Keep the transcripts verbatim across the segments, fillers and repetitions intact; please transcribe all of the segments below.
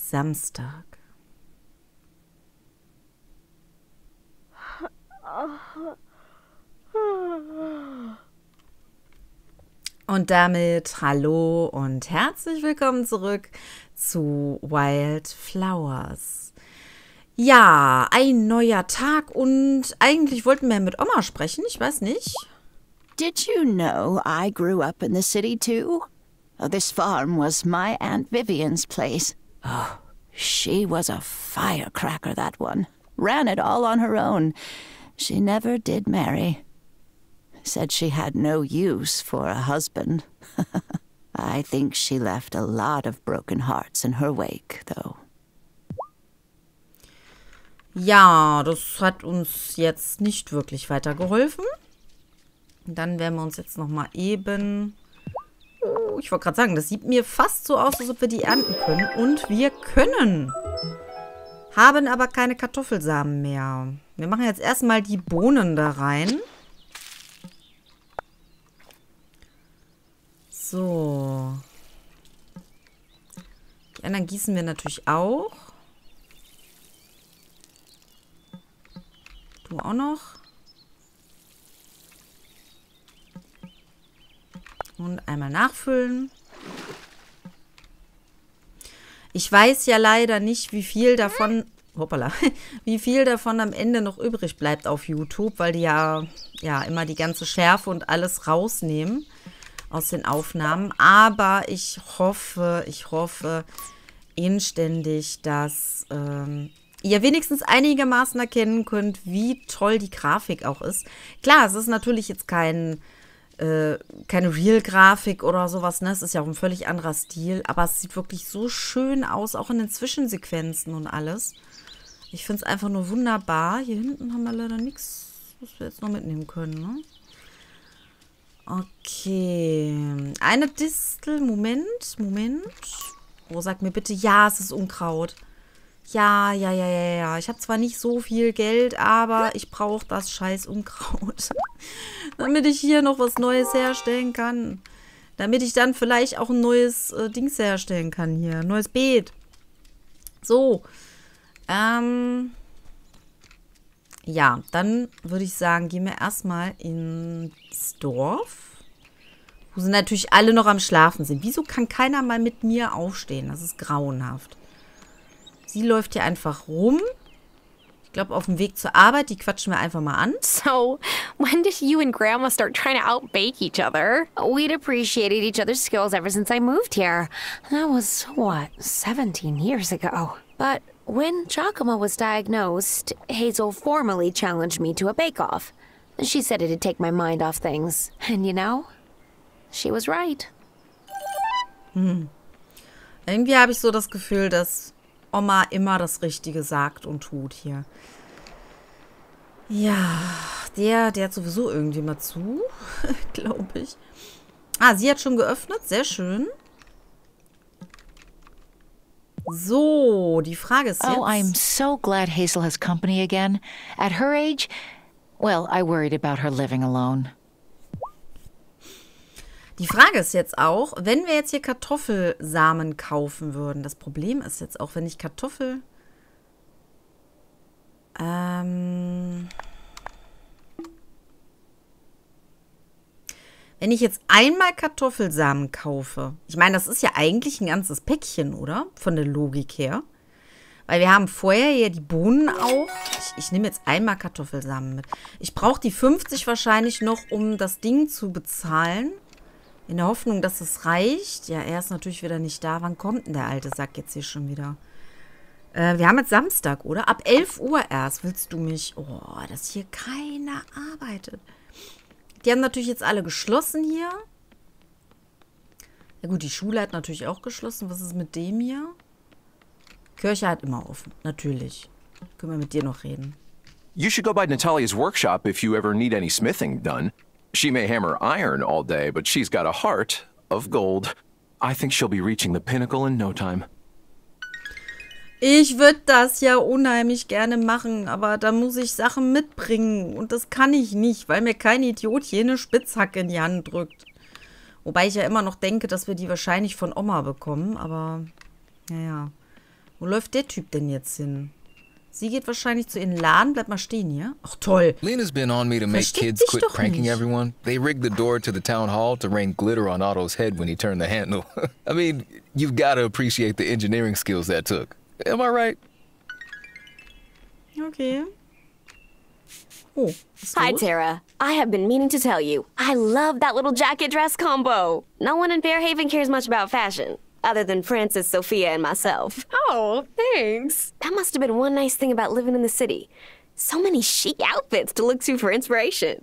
Samstag. Und damit hallo und herzlich willkommen zurück zu Wildflowers. Ja, ein neuer Tag und eigentlich wollten wir mit Oma sprechen, ich weiß nicht. Did you know I grew up in the city too? Oh, this farm was my Aunt Vivian's place. Oh, she was a firecracker, that one. Ran it all on her own. She never did marry. Said she had no use for a husband. I think she left a lot of broken hearts in her wake, though. Ja, das hat uns jetzt nicht wirklich weitergeholfen. Dann werden wir uns jetzt noch mal eben... Oh, ich wollte gerade sagen, das sieht mir fast so aus, als ob wir die ernten können. Und wir können. Haben aber keine Kartoffelsamen mehr. Wir machen jetzt erstmal die Bohnen da rein. So. Die anderen gießen wir natürlich auch. Du auch noch. Und einmal nachfüllen. Ich weiß ja leider nicht, wie viel davon, hoppala, wie viel davon am Ende noch übrig bleibt auf YouTube, weil die ja, ja immer die ganze Schärfe und alles rausnehmen aus den Aufnahmen. Aber ich hoffe, ich hoffe inständig, dass ähm, ihr wenigstens einigermaßen erkennen könnt, wie toll die Grafik auch ist. Klar, es ist natürlich jetzt kein Äh, keine Real-Grafik oder sowas, ne? Es ist ja auch ein völlig anderer Stil, aber es sieht wirklich so schön aus, auch in den Zwischensequenzen und alles. Ich finde es einfach nur wunderbar. Hier hinten haben wir leider nichts, was wir jetzt noch mitnehmen können, ne? Okay. Eine Distel, Moment, Moment. Oh, sag mir bitte, ja, es ist Unkraut. Ja, ja, ja, ja, ja. Ich habe zwar nicht so viel Geld, aber ich brauche das scheiß Unkraut. Damit ich hier noch was Neues herstellen kann. Damit ich dann vielleicht auch ein neues äh, Dings herstellen kann hier. Ein neues Beet. So. Ähm. Ja, dann würde ich sagen, gehen wir erstmal ins Dorf. Wo sie natürlich alle noch am Schlafen sind. Wieso kann keiner mal mit mir aufstehen? Das ist grauenhaft. Sie läuft hier einfach rum. Ich glaube, auf dem Weg zur Arbeit. Die quatschen wir einfach mal an. So, when did you and Grandma start trying to outbake each other? We'd appreciated each other's skills ever since I moved here. That was, what, seventeen years ago. But when Giacomo was diagnosed, Hazel formally challenged me to a bake-off. She said it'd take my mind off things. And you know, she was right. Hm. Irgendwie habe ich so das Gefühl, dass Oma immer das Richtige sagt und tut hier. Ja, der, der hat sowieso irgendwie mal zu, glaube ich. Ah, sie hat schon geöffnet, sehr schön. So, die Frage ist jetzt... Oh, I'm so glad Hazel has company again. At her age, well, I worried about her living alone. Die Frage ist jetzt auch, wenn wir jetzt hier Kartoffelsamen kaufen würden. Das Problem ist jetzt auch, wenn ich Kartoffel... Ähm... Wenn ich jetzt einmal Kartoffelsamen kaufe. Ich meine, das ist ja eigentlich ein ganzes Päckchen, oder? Von der Logik her. Weil wir haben vorher ja die Bohnen auch. Ich, ich nehme jetzt einmal Kartoffelsamen mit. Ich brauche die fünfzig wahrscheinlich noch, um das Ding zu bezahlen. In der Hoffnung, dass es reicht. Ja, er ist natürlich wieder nicht da. Wann kommt denn der alte Sack jetzt hier schon wieder? Äh, wir haben jetzt Samstag, oder? Ab elf Uhr erst willst du mich... Oh, dass hier keiner arbeitet. Die haben natürlich jetzt alle geschlossen hier. Ja gut, die Schule hat natürlich auch geschlossen. Was ist mit dem hier? Kirche hat immer offen, natürlich. Können wir mit dir noch reden. You should go by Natalia's workshop if you ever need any smithing done. She may hammer iron all day, but she's got a heart of gold. I think she'll be reaching the pinnacle in no time. Ich würde das ja unheimlich gerne machen, aber da muss ich Sachen mitbringen. Und das kann ich nicht, weil mir kein Idiot hier eine Spitzhacke in die Hand drückt. Wobei ich ja immer noch denke, dass wir die wahrscheinlich von Oma bekommen, aber naja. Wo läuft der Typ denn jetzt hin? Sie geht wahrscheinlich zu ihrem Laden. Bleib mal stehen hier. Ach, toll. Lena's been on me to make Versteht kids sich quit doch pranking nicht. everyone. They rigged the door to the town hall to rain glitter on Otto's head when he turned the handle. I mean, you've got to appreciate the engineering skills that took. Am I right? Okay. Oh, was Hi, los? Tara. I have been meaning to tell you, I love that little jacket dress combo. No one in Fairhaven cares much about fashion, other than Francis, Sophia, and myself. Oh, thanks. That must have been one nice thing about living in the city. So many chic outfits to look to for inspiration.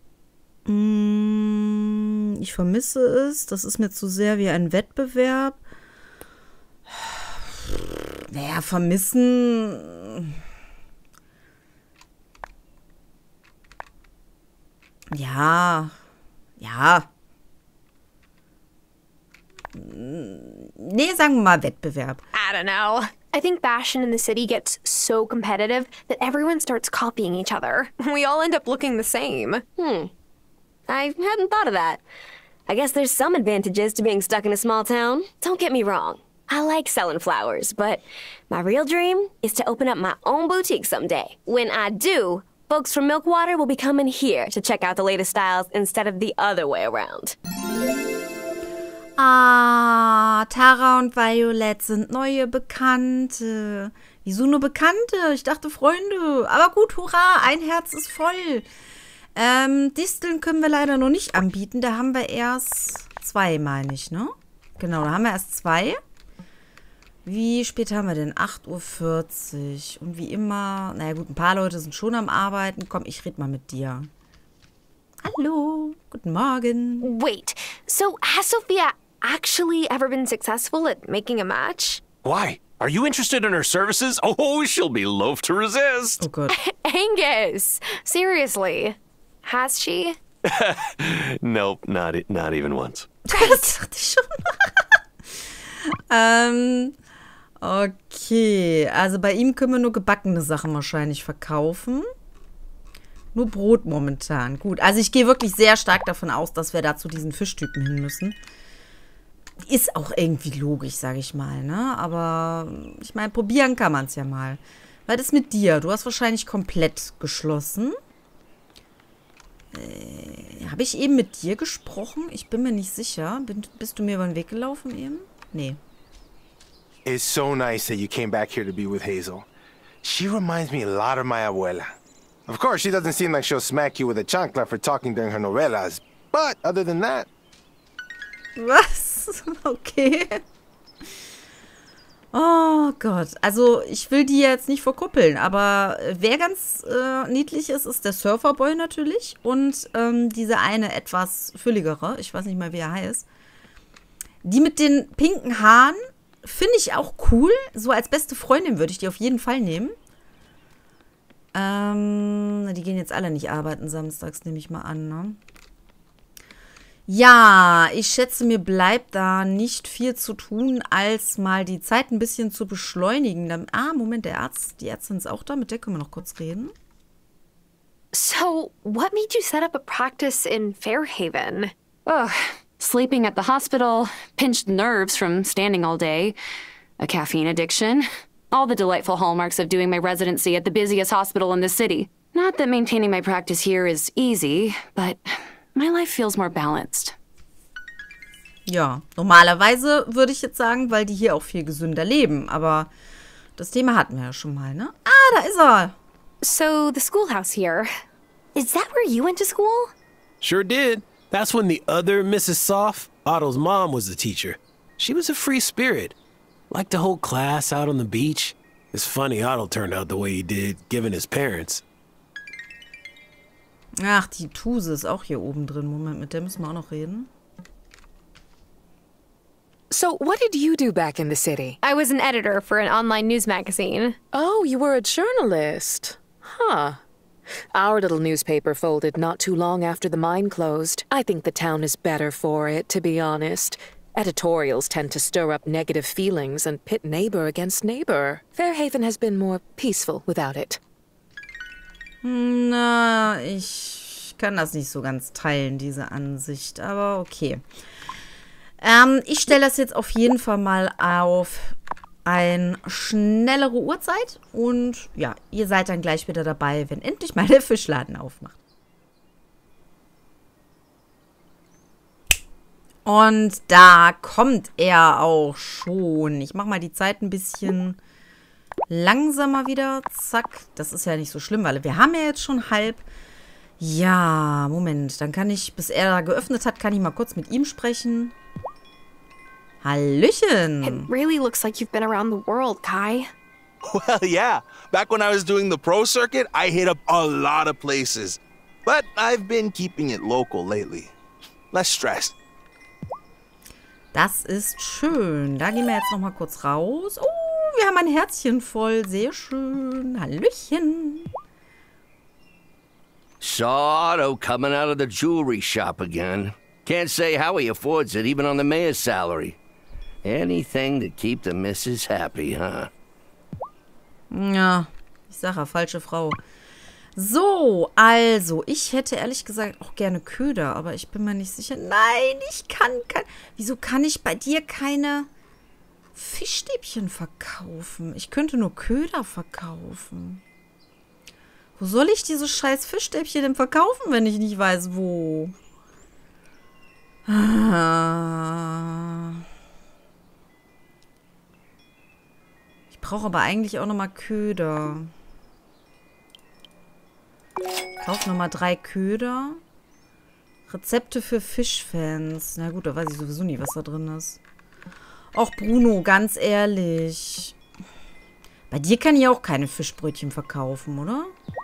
Mm, ich vermisse es. Das ist mir zu sehr wie ein Wettbewerb. Naja, vermissen. Ja. Ja. Nee, sagen wir mal Wettbewerb. I don't know. I think fashion in the city gets so competitive that everyone starts copying each other. We all end up looking the same. Hmm. I hadn't thought of that. I guess there's some advantages to being stuck in a small town. Don't get me wrong. I like selling flowers, but my real dream is to open up my own boutique someday. When I do, folks from Milkwater will be coming here to check out the latest styles instead of the other way around. Ah, Tara und Violet sind neue Bekannte. Wieso nur Bekannte? Ich dachte Freunde. Aber gut, hurra, ein Herz ist voll. Ähm, Disteln können wir leider noch nicht anbieten. Da haben wir erst zwei, meine ich, ne? Genau, da haben wir erst zwei. Wie spät haben wir denn? acht Uhr vierzig. Und wie immer, naja gut, ein paar Leute sind schon am Arbeiten. Komm, ich rede mal mit dir. Hallo, guten Morgen. Wait, so has Sophia actually ever been successful at making a match? Why? Are you interested in her services? Oh, she'll be loath to resist. Oh Gott. Angus, seriously, has she? Nope, not e- not even once. Das dachte ich schon. ähm, okay, also bei ihm können wir nur gebackene Sachen wahrscheinlich verkaufen. Nur Brot momentan. Gut, also ich gehe wirklich sehr stark davon aus, dass wir da zu diesen Fischtypen hin müssen. Ist auch irgendwie logisch, sage ich mal, ne? Aber ich meine, probieren kann man es ja mal. Was ist mit dir? Du hast wahrscheinlich komplett geschlossen. Äh, Habe ich eben mit dir gesprochen? Ich bin mir nicht sicher. Bin, bist du mir über den Weg gelaufen eben? Nee. It's so nice that you came back here to be with Hazel. She reminds me a lot of my abuela. Of course, she doesn't seem like she'll smack you with a chancla for talking during her novelas. But other than that... Was? Okay. Oh Gott. Also, ich will die jetzt nicht verkuppeln, aber wer ganz äh, niedlich ist, ist der Surferboy natürlich. Und ähm, diese eine etwas fülligere, ich weiß nicht mal, wie er heißt. Die mit den pinken Haaren finde ich auch cool. So als beste Freundin würde ich die auf jeden Fall nehmen. Ähm, die gehen jetzt alle nicht arbeiten samstags, nehme ich mal an, ne? Ja, ich schätze, mir bleibt da nicht viel zu tun, als mal die Zeit ein bisschen zu beschleunigen. Dann, ah, Moment, der Arzt, die Ärztin ist auch da, mit der können wir noch kurz reden. So, what made you set up a practice in Fairhaven? Ugh, sleeping at the hospital, pinched nerves from standing all day, a caffeine addiction, all the delightful hallmarks of doing my residency at the busiest hospital in the city. Not that maintaining my practice here is easy, but my life feels more balanced. Ja, normalerweise würde ich jetzt sagen, weil die hier auch viel gesünder leben. Aber das Thema hatten wir ja schon mal, ne? Ah, da ist er. So, the schoolhouse here. Is that where you went to school? Sure did. That's when the other Missus Soft, Otto's mom, was the teacher. She was a free spirit. Liked to hold class out on the beach. It's funny Otto turned out the way he did, given his parents. Ach, die Tuse ist auch hier oben drin. Moment, mit der müssen wir auch noch reden. So, what did you do back in the city? I was an editor for an online news magazine. Oh, you were a journalist. Huh. Our little newspaper folded not too long after the mine closed. I think the town is better for it, to be honest. Editorials tend to stir up negative feelings and pit neighbor against neighbor. Fairhaven has been more peaceful without it. Na, ich kann das nicht so ganz teilen, diese Ansicht. Aber okay. Ähm, ich stelle das jetzt auf jeden Fall mal auf eine schnellere Uhrzeit. Und ja, ihr seid dann gleich wieder dabei, wenn endlich mal der Fischladen aufmacht. Und da kommt er auch schon. Ich mache mal die Zeit ein bisschen langsamer wieder. Zack. Das ist ja nicht so schlimm, weil wir haben ja jetzt schon halb. Ja, Moment. Dann kann ich, bis er da geöffnet hat, kann ich mal kurz mit ihm sprechen. Hallöchen. It really looks like you've been around the world, Kai. Well, yeah. Back when I was doing the pro circuit, I hit up a lot of places. But I've been keeping it local lately. Less stress. Das ist schön. Da gehen wir jetzt noch mal kurz raus. Oh, wir haben ein Herzchen voll. Sehr schön. Hallöchen. Saw Otto coming out of the jewelry shop again. Can't say how he affords it, even on the mayor's salary. Anything to keep the missus happy, huh? Ja, ich sage ja, falsche Frau. So, also, ich hätte ehrlich gesagt auch gerne Köder, aber ich bin mir nicht sicher. Nein, ich kann, kann... Wieso kann ich bei dir keine Fischstäbchen verkaufen? Ich könnte nur Köder verkaufen. Wo soll ich diese scheiß Fischstäbchen denn verkaufen, wenn ich nicht weiß, wo? Ah. Ich brauche aber eigentlich auch nochmal Köder. Kauf nochmal drei Köder. Rezepte für Fischfans. Na gut, da weiß ich sowieso nie, was da drin ist. Och, Bruno, ganz ehrlich. Bei dir kann ich auch keine Fischbrötchen verkaufen, oder?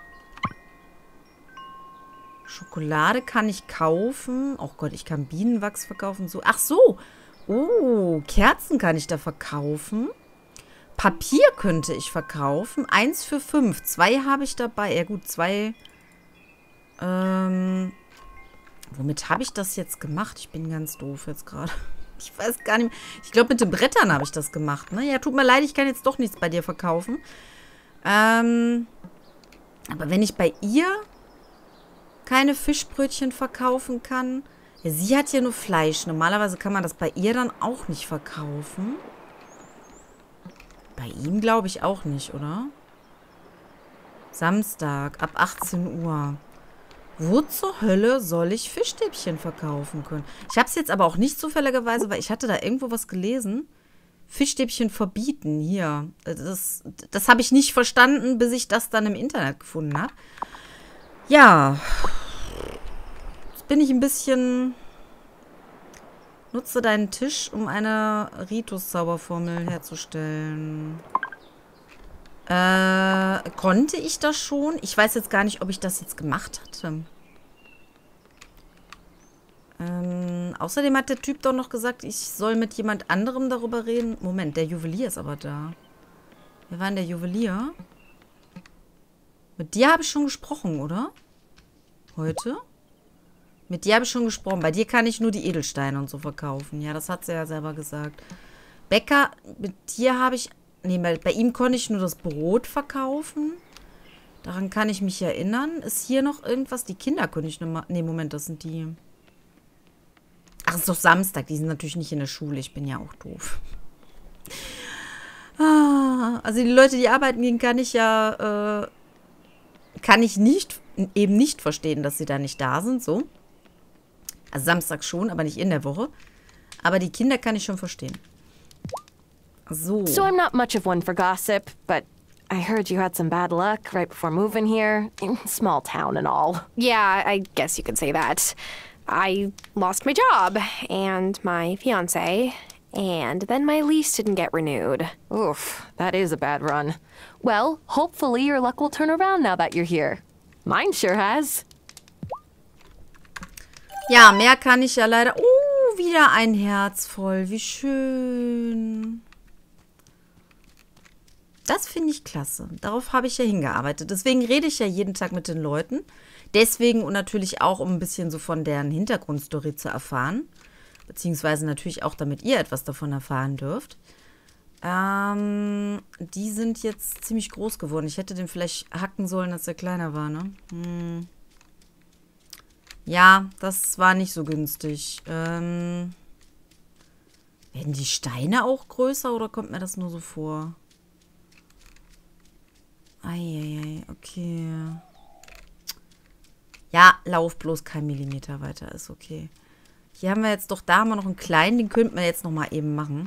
Schokolade kann ich kaufen. Oh Gott, ich kann Bienenwachs verkaufen. So. Ach so. Oh, Kerzen kann ich da verkaufen. Papier könnte ich verkaufen. Eins für fünf. Zwei habe ich dabei. Ja gut, zwei. Ähm, womit habe ich das jetzt gemacht? Ich bin ganz doof jetzt gerade. Ich weiß gar nicht mehr. Ich glaube, mit den Brettern habe ich das gemacht. Ne? Ja, tut mir leid, ich kann jetzt doch nichts bei dir verkaufen. Ähm, aber wenn ich bei ihr keine Fischbrötchen verkaufen kann. Ja, sie hat ja nur Fleisch. Normalerweise kann man das bei ihr dann auch nicht verkaufen. Bei ihm glaube ich auch nicht, oder? Samstag ab achtzehn Uhr. Wo zur Hölle soll ich Fischstäbchen verkaufen können? Ich habe es jetzt aber auch nicht zufälligerweise, weil ich hatte da irgendwo was gelesen. Fischstäbchen verbieten, hier. Das, das habe ich nicht verstanden, bis ich das dann im Internet gefunden habe. Ja. Jetzt bin ich ein bisschen... Nutze deinen Tisch, um eine Ritus-Zauberformel herzustellen. Äh, konnte ich das schon? Ich weiß jetzt gar nicht, ob ich das jetzt gemacht hatte. Ähm, außerdem hat der Typ doch noch gesagt, ich soll mit jemand anderem darüber reden. Moment, der Juwelier ist aber da. Wer war denn der Juwelier? Mit dir habe ich schon gesprochen, oder? Heute? Mit dir habe ich schon gesprochen. Bei dir kann ich nur die Edelsteine und so verkaufen. Ja, das hat sie ja selber gesagt. Bäcker, mit dir habe ich... Nee, bei, bei ihm konnte ich nur das Brot verkaufen. Daran kann ich mich erinnern. Ist hier noch irgendwas? Die Kinder könnte ich nochmal... Nee, Moment, das sind die... Ach, es ist doch Samstag. Die sind natürlich nicht in der Schule. Ich bin ja auch doof. Ah, also die Leute, die arbeiten gehen, kann ich ja... Äh, kann ich nicht... eben nicht verstehen, dass sie da nicht da sind, so. Also Samstag schon, aber nicht in der Woche. Aber die Kinder kann ich schon verstehen. So. So I'm not much of one for gossip, but I heard you had some bad luck right before moving here. Small town and all. Yeah, I guess you could say that. I lost my job, and my fiancé, and then my lease didn't get renewed. Oof, that is a bad run. Well, hopefully your luck will turn around now that you're here. Mine sure has. Ja, mehr kann ich ja leider... Oh, wieder ein Herz voll. Wie schön. Das finde ich klasse. Darauf habe ich ja hingearbeitet. Deswegen rede ich ja jeden Tag mit den Leuten. Deswegen und natürlich auch, um ein bisschen so von deren Hintergrundstory zu erfahren. Beziehungsweise natürlich auch, damit ihr etwas davon erfahren dürft. Ähm, die sind jetzt ziemlich groß geworden. Ich hätte den vielleicht hacken sollen, als er kleiner war, ne? Hm. Ja, das war nicht so günstig. Ähm, Werden die Steine auch größer oder kommt mir das nur so vor? Eieiei, okay. Ja, lauf bloß kein Millimeter weiter, ist okay. Hier haben wir jetzt doch, da haben wir noch einen kleinen, den könnten wir jetzt noch mal eben machen.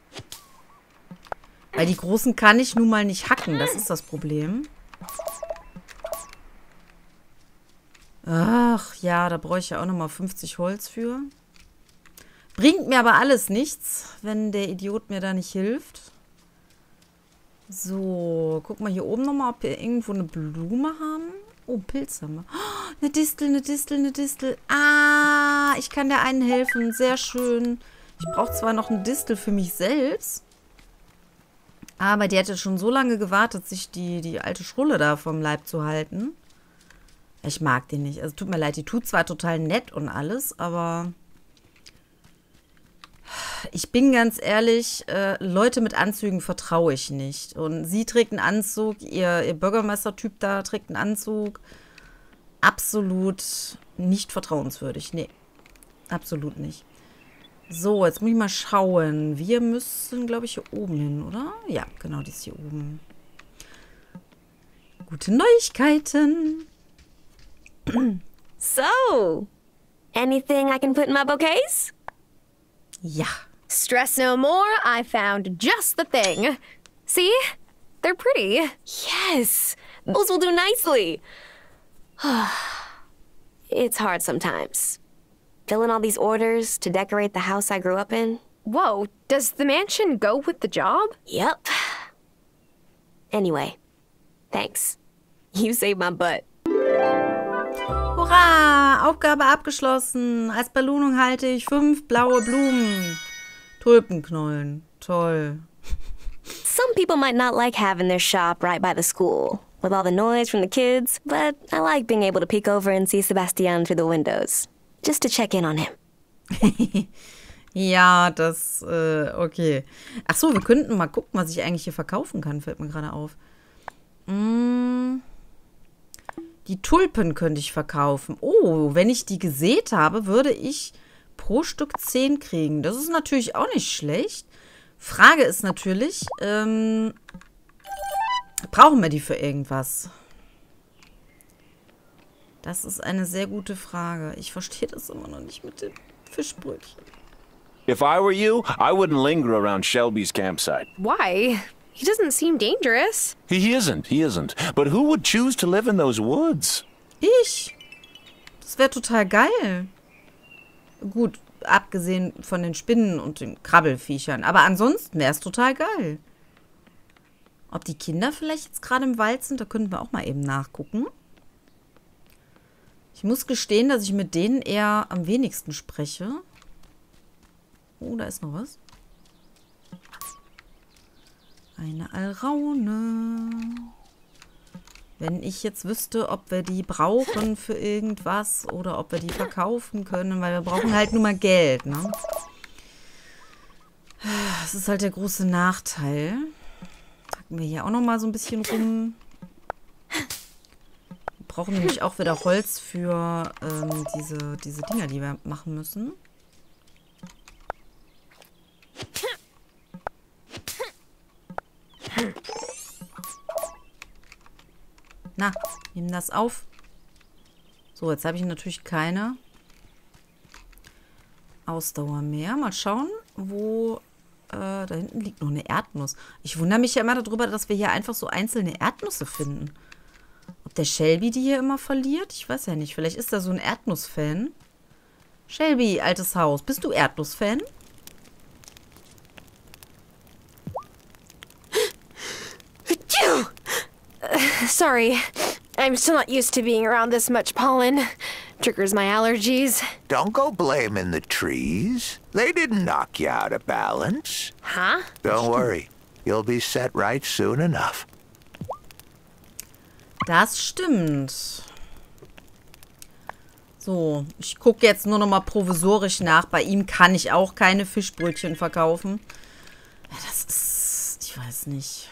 Weil die großen kann ich nun mal nicht hacken, das ist das Problem. Ach, ja, da brauche ich ja auch noch mal fünfzig Holz für. Bringt mir aber alles nichts, wenn der Idiot mir da nicht hilft. So, guck mal hier oben noch mal, ob wir irgendwo eine Blume haben. Oh, Pilz haben wir. Oh, eine Distel, eine Distel, eine Distel. Ah, ich kann der einen helfen. Sehr schön. Ich brauche zwar noch eine Distel für mich selbst. Aber die hätte schon so lange gewartet, sich die, die alte Schrulle da vom Leib zu halten. Ich mag die nicht. Also tut mir leid, die tut zwar total nett und alles, aber... Ich bin ganz ehrlich, äh, Leute mit Anzügen vertraue ich nicht. Und sie trägt einen Anzug, ihr, ihr Bürgermeister-Typ da trägt einen Anzug. Absolut nicht vertrauenswürdig. Nee, absolut nicht. So, jetzt muss ich mal schauen. Wir müssen, glaube ich, hier oben hin, oder? Ja, genau, die ist hier oben. Gute Neuigkeiten. So, anything I can put in my bouquets? Ja. Stress no more, I found just the thing. See? They're pretty. Yes, those will do nicely. It's hard sometimes. Filling all these orders to decorate the house I grew up in. Whoa, does the mansion go with the job? Yep. Anyway, thanks. You saved my butt. Hurra! Aufgabe abgeschlossen. Als Belohnung halte ich fünf blaue Blumen. Tulpenknollen. Toll. Some people might not like having their shop right by the school, with all the noise from the kids, but I like being able to peek over and see Sebastian through the windows, just to check in on him. Ja, das, äh, okay. Ach so, wir könnten mal gucken, was ich eigentlich hier verkaufen kann, fällt mir gerade auf. Mm. Die Tulpen könnte ich verkaufen. Oh, wenn ich die gesät habe, würde ich pro Stück zehn kriegen. Das ist natürlich auch nicht schlecht. Frage ist natürlich, ähm, brauchen wir die für irgendwas? Das ist eine sehr gute Frage. Ich verstehe das immer noch nicht mit den Fischbrötchen. If I were you, I wouldn't linger around Shelby's campsite. Why? He doesn't seem dangerous. He isn't, he isn't. But who would choose to live in those woods? Ich. Das wäre total geil. Gut, abgesehen von den Spinnen und den Krabbelfiechern. Aber ansonsten wäre es total geil. Ob die Kinder vielleicht jetzt gerade im Wald sind, da könnten wir auch mal eben nachgucken. Ich muss gestehen, dass ich mit denen eher am wenigsten spreche. Oh, da ist noch was. Eine Alraune. Wenn ich jetzt wüsste, ob wir die brauchen für irgendwas oder ob wir die verkaufen können, weil wir brauchen halt nur mal Geld, ne? Das ist halt der große Nachteil. Packen wir hier auch noch mal so ein bisschen rum. Wir brauchen nämlich auch wieder Holz für ähm, diese, diese Dinger, die wir machen müssen. Na, nimm das auf. So, jetzt habe ich natürlich keine Ausdauer mehr. Mal schauen, wo... Äh, da hinten liegt noch eine Erdnuss. Ich wundere mich ja immer darüber, dass wir hier einfach so einzelne Erdnüsse finden. Ob der Shelby die hier immer verliert? Ich weiß ja nicht. Vielleicht ist er so ein Erdnuss-Fan. Shelby, altes Haus. Bist du Erdnuss-Fan? Sorry, I'm still not used to being around this much pollen. Triggers my allergies. Don't go blaming the trees. They didn't knock you out of balance. Huh? Don't worry. You'll be set right soon enough. Das stimmt. So, ich gucke jetzt nur noch mal provisorisch nach. Bei ihm kann ich auch keine Fischbrötchen verkaufen. Das ist... Ich weiß nicht...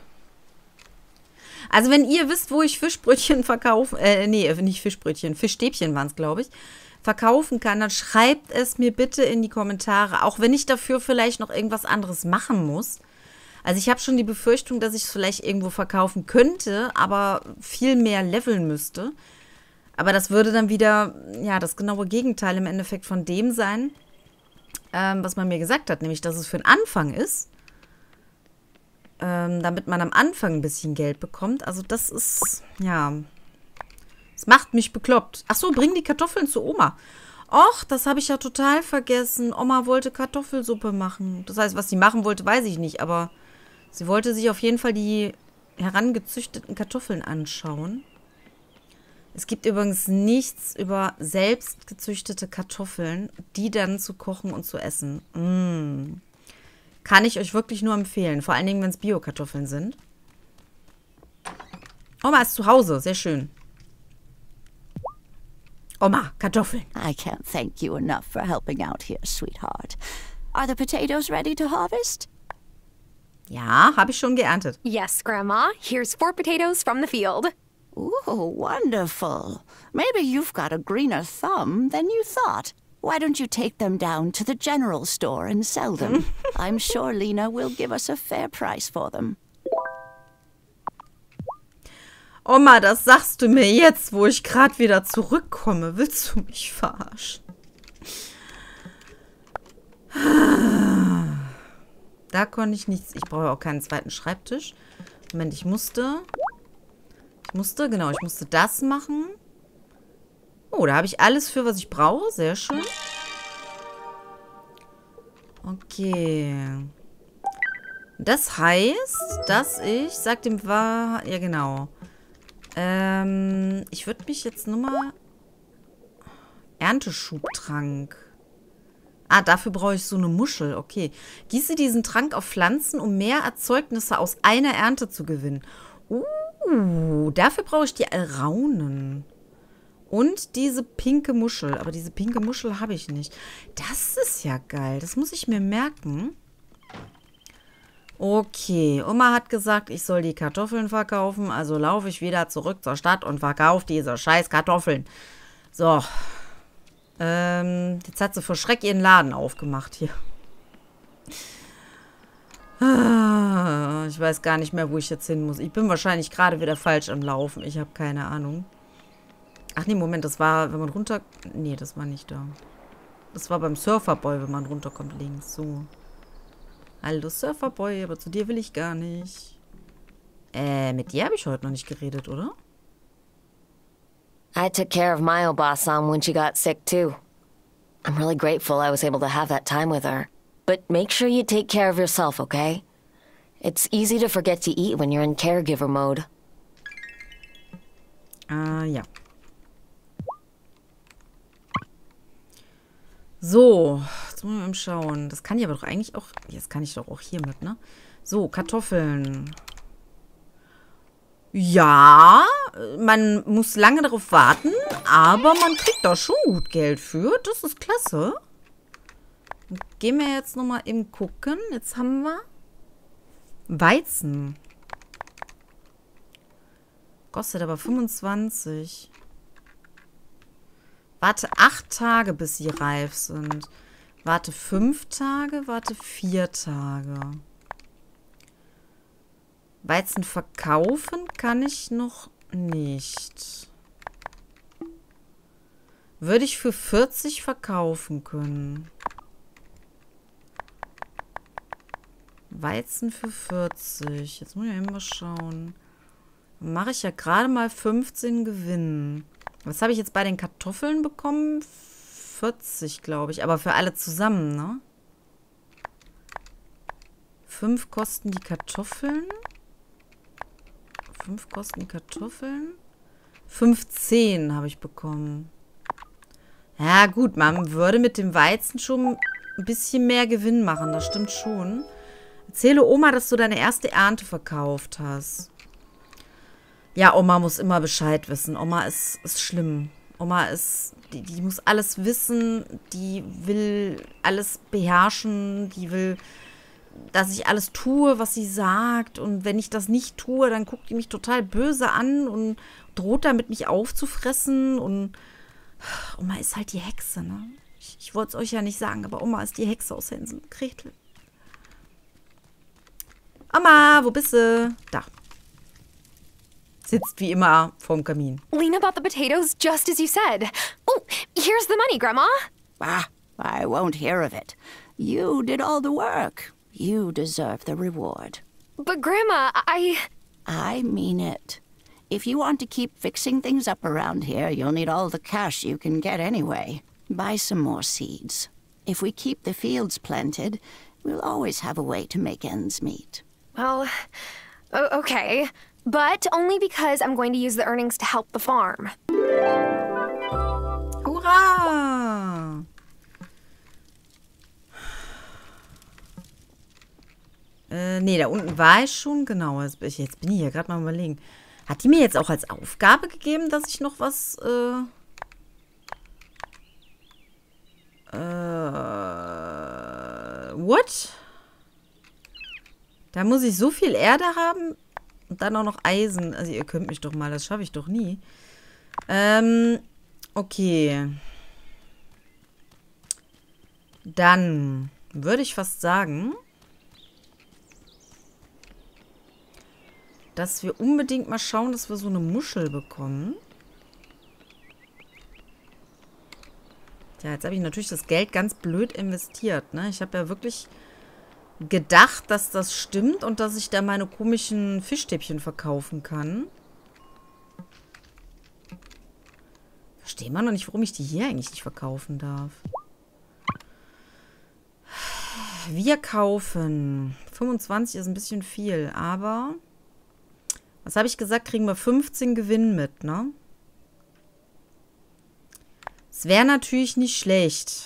Also wenn ihr wisst, wo ich Fischbrötchen verkaufe, äh, nee, nicht Fischbrötchen, Fischstäbchen waren es, glaube ich. verkaufen kann, dann schreibt es mir bitte in die Kommentare, auch wenn ich dafür vielleicht noch irgendwas anderes machen muss. Also ich habe schon die Befürchtung, dass ich es vielleicht irgendwo verkaufen könnte, aber viel mehr leveln müsste. Aber das würde dann wieder, ja, das genaue Gegenteil im Endeffekt von dem sein, ähm, was man mir gesagt hat, nämlich, dass es für den Anfang ist, ähm, damit man am Anfang ein bisschen Geld bekommt. Also das ist, ja... Das macht mich bekloppt. Ach so, bring die Kartoffeln zu Oma. Och, das habe ich ja total vergessen. Oma wollte Kartoffelsuppe machen. Das heißt, was sie machen wollte, weiß ich nicht. Aber sie wollte sich auf jeden Fall die herangezüchteten Kartoffeln anschauen. Es gibt übrigens nichts über selbst gezüchtete Kartoffeln, die dann zu kochen und zu essen. Mm. Kann ich euch wirklich nur empfehlen. Vor allen Dingen, wenn es Bio-Kartoffeln sind. Oma ist zu Hause. Sehr schön. Oma, Kartoffeln. I can't thank you enough for helping out here, sweetheart. Are the potatoes ready to harvest? Ja, habe ich schon geerntet. Yes, Grandma. Here's four potatoes from the field. Ooh, wonderful. Maybe you've got a greener thumb than you thought. Why don't you take them down to the general store and sell them? I'm sure Lena will give us a fair price for them. Oma, das sagst du mir jetzt, wo ich gerade wieder zurückkomme. Willst du mich verarschen? Da konnte ich nichts. Ich brauche auch keinen zweiten Schreibtisch. Moment, ich musste... Ich musste, genau, ich musste das machen. Oh, da habe ich alles für, was ich brauche. Sehr schön. Okay. Das heißt, dass ich... Sag dem war... Ja, genau. Ähm, ich würde mich jetzt nur mal... Ernteschubtrank. Ah, dafür brauche ich so eine Muschel. Okay. Gieße diesen Trank auf Pflanzen, um mehr Erzeugnisse aus einer Ernte zu gewinnen. Uh, dafür brauche ich die Alraunen. Und diese pinke Muschel. Aber diese pinke Muschel habe ich nicht. Das ist ja geil. Das muss ich mir merken. Okay, Oma hat gesagt, ich soll die Kartoffeln verkaufen, also laufe ich wieder zurück zur Stadt und verkaufe diese scheiß Kartoffeln. So. Ähm, jetzt hat sie vor Schreck ihren Laden aufgemacht hier. Ah, ich weiß gar nicht mehr, wo ich jetzt hin muss. Ich bin wahrscheinlich gerade wieder falsch am Laufen. Ich habe keine Ahnung. Ach nee, Moment, das war, wenn man runter... Nee, das war nicht da. Das war beim Surferboy, wenn man runterkommt links. So. Hallo Surferboy, aber zu dir will ich gar nicht. Äh, mit dir habe ich heute noch nicht geredet, oder? I took care of my Obasan when she got sick too. I'm really grateful I was able to have that time with her. But make sure you take care of yourself, okay? It's easy to forget to eat when you're in caregiver mode. Ah, ja. So, jetzt müssen wir mal schauen. Das kann ich aber doch eigentlich auch... Jetzt kann ich doch auch hier mit, ne? So, Kartoffeln. Ja, man muss lange darauf warten, aber man kriegt da schon gut Geld für. Das ist klasse. Und gehen wir jetzt nochmal eben gucken. Jetzt haben wir Weizen. Kostet aber fünfundzwanzig. Warte acht Tage, bis sie reif sind. Warte fünf Tage, warte vier Tage. Weizen verkaufen kann ich noch nicht. Würde ich für vierzig verkaufen können. Weizen für vierzig. Jetzt muss ich mal schauen. Dann mache ich ja gerade mal fünfzehn Gewinn. Was habe ich jetzt bei den Kartoffeln bekommen? vierzig, glaube ich. Aber für alle zusammen, ne? fünf kosten die Kartoffeln. fünf kosten die Kartoffeln. fünfzehn habe ich bekommen. Ja, gut, man würde mit dem Weizen schon ein bisschen mehr Gewinn machen. Das stimmt schon. Erzähle Oma, dass du deine erste Ernte verkauft hast. Ja, Oma muss immer Bescheid wissen. Oma ist, ist schlimm. Oma ist, die, die muss alles wissen. Die will alles beherrschen. Die will, dass ich alles tue, was sie sagt. Und wenn ich das nicht tue, dann guckt die mich total böse an und droht damit, mich aufzufressen. Und Oma ist halt die Hexe, ne? Ich, ich wollte es euch ja nicht sagen, aber Oma ist die Hexe aus Hänsel und Gretel. Oma, wo bist du? Da. Sitzt wie immer vorm Kamin. Lena bought the potatoes just as you said. Oh, here's the money, Grandma. Ah, I won't hear of it. You did all the work. You deserve the reward. But Grandma, I... I mean it. If you want to keep fixing things up around here, you'll need all the cash you can get anyway. Buy some more seeds. If we keep the fields planted, we'll always have a way to make ends meet. Well, okay. But only because I'm going to use the earnings to help the farm. Hurra! Äh, nee, da unten war ich schon. Genau, jetzt bin ich, jetzt bin ich hier gerade mal überlegen. Hat die mir jetzt auch als Aufgabe gegeben, dass ich noch was... Äh, äh, what? Da muss ich so viel Erde haben und dann auch noch Eisen. Also ihr könnt mich doch mal, das schaffe ich doch nie. Ähm, okay. Dann würde ich fast sagen, dass wir unbedingt mal schauen, dass wir so eine Muschel bekommen. Ja, jetzt habe ich natürlich das Geld ganz blöd investiert, ne? Ich habe ja wirklich gedacht, dass das stimmt und dass ich da meine komischen Fischstäbchen verkaufen kann. Verstehe man noch nicht, warum ich die hier eigentlich nicht verkaufen darf. Wir kaufen. fünfundzwanzig ist ein bisschen viel, aber... Was habe ich gesagt? Kriegen wir fünfzehn Gewinn mit, ne? Es wäre natürlich nicht schlecht.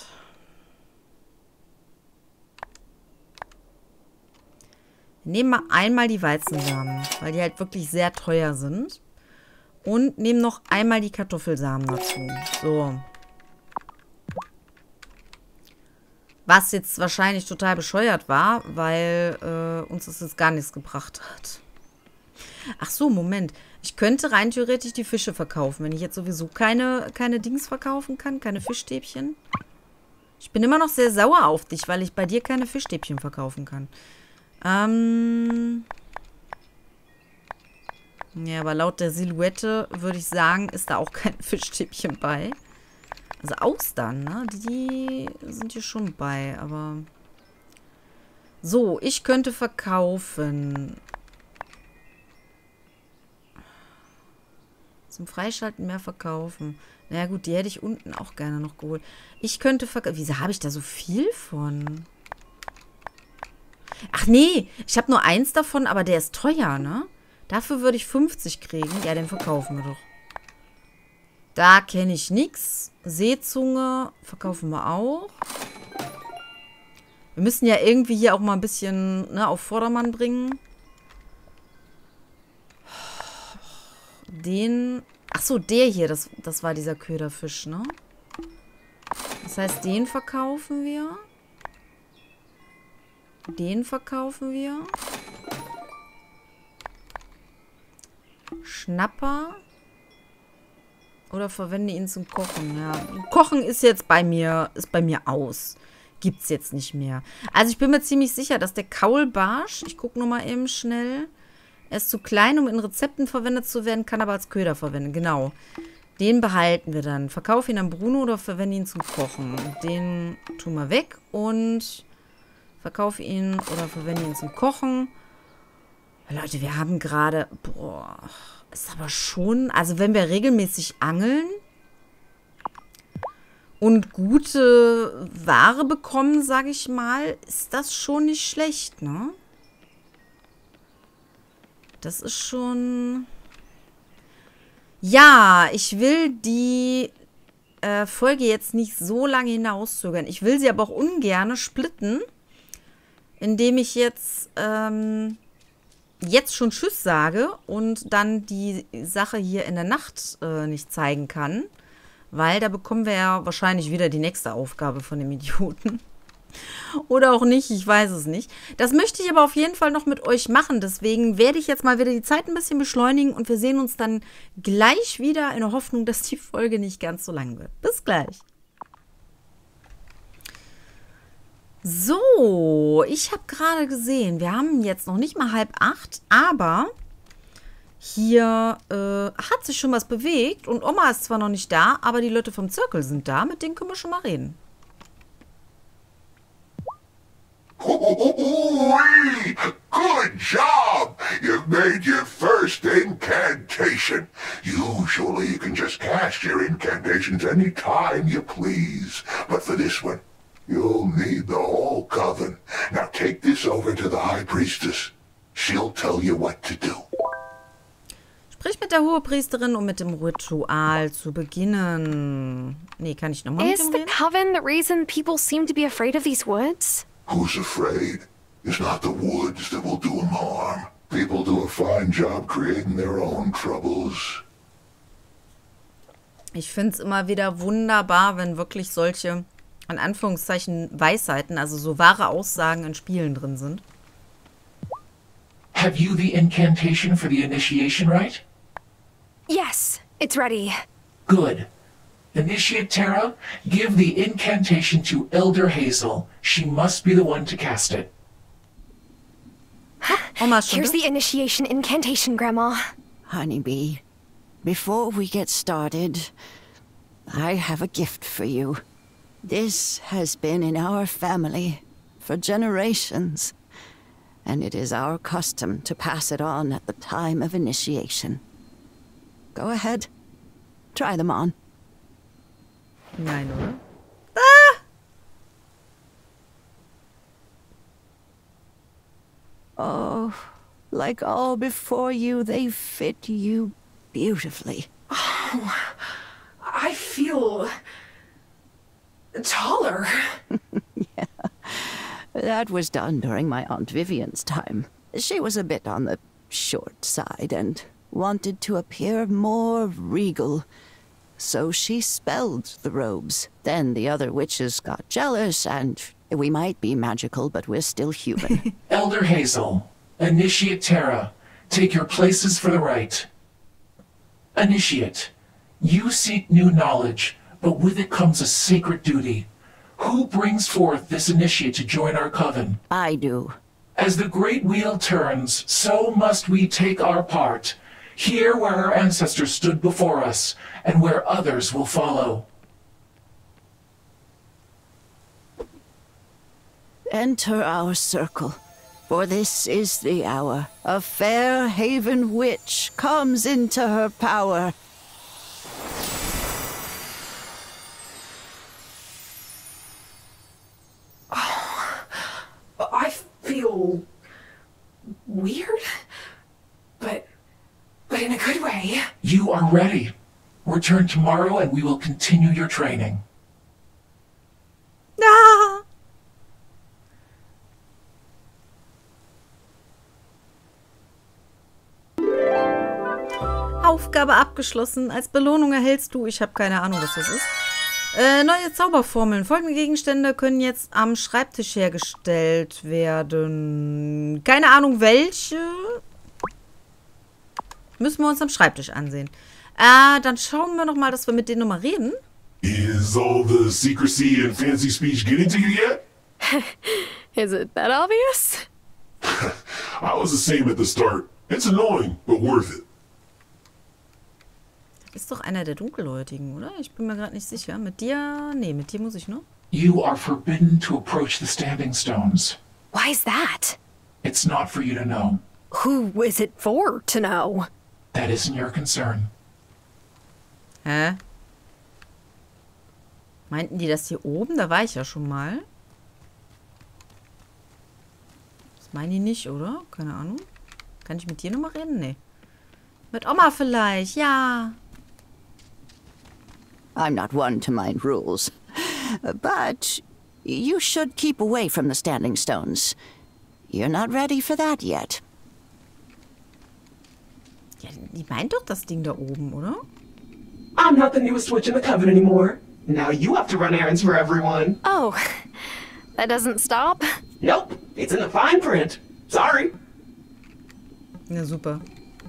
Wir nehmen mal einmal die Weizensamen, weil die halt wirklich sehr teuer sind. Und nehmen noch einmal die Kartoffelsamen dazu. So. Was jetzt wahrscheinlich total bescheuert war, weil äh, uns das jetzt gar nichts gebracht hat. Ach so, Moment. Ich könnte rein theoretisch die Fische verkaufen, wenn ich jetzt sowieso keine, keine Dings verkaufen kann, keine Fischstäbchen. Ich bin immer noch sehr sauer auf dich, weil ich bei dir keine Fischstäbchen verkaufen kann. Ähm... Ja, aber laut der Silhouette würde ich sagen, ist da auch kein Fischstäbchen bei. Also Austern, ne? Die sind hier schon bei, aber... So, ich könnte verkaufen. Zum Freischalten mehr verkaufen. Naja gut, die hätte ich unten auch gerne noch geholt. Ich könnte verkaufen... Wieso habe ich da so viel von? Ach nee, ich habe nur eins davon, aber der ist teuer, ne? Dafür würde ich fünfzig kriegen. Ja, den verkaufen wir doch. Da kenne ich nichts. Seezunge verkaufen wir auch. Wir müssen ja irgendwie hier auch mal ein bisschen, ne, auf Vordermann bringen. Den... Ach so, der hier, das, das war dieser Köderfisch, ne? Das heißt, den verkaufen wir. Den verkaufen wir. Schnapper. Oder verwende ihn zum Kochen. Ja, Kochen ist jetzt bei mir, ist bei mir aus. Gibt's jetzt nicht mehr. Also ich bin mir ziemlich sicher, dass der Kaulbarsch, ich gucke nur mal eben schnell, er ist zu klein, um in Rezepten verwendet zu werden, kann aber als Köder verwenden. Genau. Den behalten wir dann. Verkaufe ihn an Bruno oder verwende ihn zum Kochen. Den tun wir weg und verkaufe ihn oder verwende ihn zum Kochen. Leute, wir haben gerade... Boah, ist aber schon... Also wenn wir regelmäßig angeln und gute Ware bekommen, sage ich mal, ist das schon nicht schlecht, ne? Das ist schon... Ja, ich will die äh, Folge jetzt nicht so lange hinauszögern. Ich will sie aber auch ungern splitten, indem ich jetzt... Ähm, jetzt schon Tschüss sage und dann die Sache hier in der Nacht äh, nicht zeigen kann. Weil da bekommen wir ja wahrscheinlich wieder die nächste Aufgabe von dem Idioten. Oder auch nicht, ich weiß es nicht. Das möchte ich aber auf jeden Fall noch mit euch machen. Deswegen werde ich jetzt mal wieder die Zeit ein bisschen beschleunigen und wir sehen uns dann gleich wieder in der Hoffnung, dass die Folge nicht ganz so lang wird. Bis gleich. So, ich habe gerade gesehen, wir haben jetzt noch nicht mal halb acht, aber hier äh, hat sich schon was bewegt und Oma ist zwar noch nicht da, aber die Leute vom Zirkel sind da, mit denen können wir schon mal reden. Ooh-wee! Good job! You've made your first incantation. Usually you can just cast your incantations any time you please. But for this one, you'll need the whole coven. Now take this over to the High Priestess. She'll tell you what to do. Sprich mit der Hohepriesterin, um mit dem Ritual zu beginnen. Nee, kann ich nochmal mit dem Is the reden? coven the reason people seem to be afraid of these woods? Who's afraid? It's not the woods that will do them harm. People do a fine job creating their own troubles. Ich finde es immer wieder wunderbar, wenn wirklich solche, in Anführungszeichen, Weisheiten, also so wahre Aussagen in Spielen drin sind. Have you the incantation for the initiation right? Yes, it's ready. Good. Initiate Terra, give the incantation to Elder Hazel. She must be the one to cast it. Here's the initiation incantation, Grandma. Honeybee, before we get started, I have a gift for you. This has been in our family for generations, and it is our custom to pass it on at the time of initiation. Go ahead. Try them on. Nein, oder? Ah! Oh, like all before you, they fit you beautifully. Oh, I feel taller. Yeah, that was done during my Aunt Vivian's time. She was a bit on the short side and wanted to appear more regal. So she spelled the robes. Then the other witches got jealous, and we might be magical, but we're still human. Elder Hazel, Initiate Terra, take your places for the rite. Initiate, you seek new knowledge, but with it comes a sacred duty. Who brings forth this initiate to join our coven? I do. As the great wheel turns, so must we take our part. Here where our ancestors stood before us, and where others will follow. Enter our circle, for this is the hour. A fair haven witch comes into her power. Oh, I feel weird, but but in a good way. You are ready. Return tomorrow and we will continue your training. Ah! Aufgabe abgeschlossen. Als Belohnung erhältst du, ich habe keine Ahnung, was das ist, äh, neue Zauberformeln. Folgende Gegenstände können jetzt am Schreibtisch hergestellt werden. Keine Ahnung welche. Müssen wir uns am Schreibtisch ansehen. Äh, dann schauen wir noch mal, dass wir mit denen nochmal reden. Is all the secrecy and fancy speech getting to you yet? Is it that obvious? I was the same at the start. It's annoying, but worth it. Das ist doch einer der Dunkelhäutigen, oder? Ich bin mir gerade nicht sicher. Mit dir? Nee, mit dir muss ich noch. You are forbidden to approach the Standing Stones. Why is that? It's not for you to know. Who is it for to know? That isn't your concern. Hä? Meinten die das hier oben? Da war ich ja schon mal. Das meinen die nicht, oder? Keine Ahnung. Kann ich mit dir nochmal reden? Nee. Mit Oma vielleicht, ja. I'm not one to mind rules. But you should keep away from the Standing Stones. You're not ready for that yet. Ja, die meint doch das Ding da oben, oder? I'm not the newest witch in the coven anymore. Now you have to run errands for everyone. Oh, That doesn't stop? Nope, it's in the fine print. Sorry. Ja, super.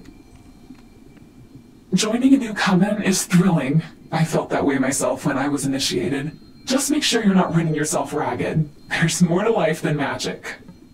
Joining a new coven is thrilling. I felt that way myself when I was initiated. Just make sure you're not running yourself ragged. There's more to life than magic.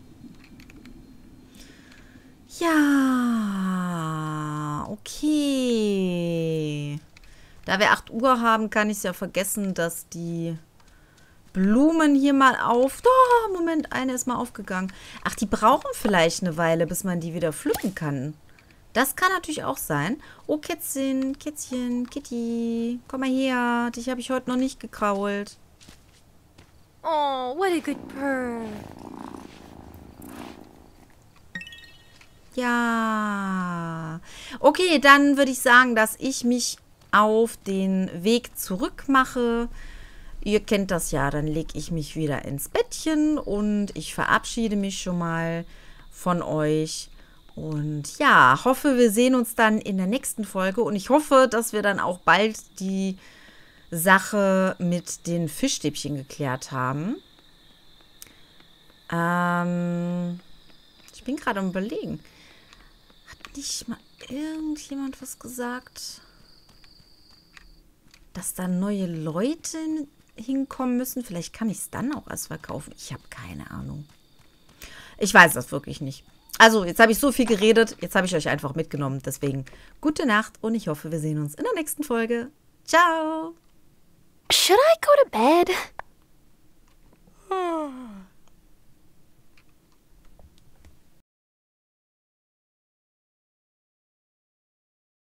Ja, okay. Da wir acht Uhr haben, kann ich es ja vergessen, dass die Blumen hier mal auf... Oh, Moment, eine ist mal aufgegangen. Ach, die brauchen vielleicht eine Weile, bis man die wieder pflücken kann. Das kann natürlich auch sein. Oh, Kätzchen, Kätzchen, Kitty, komm mal her. Dich habe ich heute noch nicht gekrault. Oh, what a good purr. Ja. Okay, dann würde ich sagen, dass ich mich auf den Weg zurück mache. Ihr kennt das ja, dann lege ich mich wieder ins Bettchen und ich verabschiede mich schon mal von euch. Und ja, hoffe, wir sehen uns dann in der nächsten Folge und ich hoffe, dass wir dann auch bald die Sache mit den Fischstäbchen geklärt haben. Ähm, ich bin gerade am Überlegen. Hat nicht mal irgendjemand was gesagt? Dass da neue Leute hinkommen müssen? Vielleicht kann ich es dann auch erst verkaufen. Ich habe keine Ahnung. Ich weiß das wirklich nicht. Also, jetzt habe ich so viel geredet. Jetzt habe ich euch einfach mitgenommen. Deswegen gute Nacht und ich hoffe, wir sehen uns in der nächsten Folge. Ciao! Should I go to bed?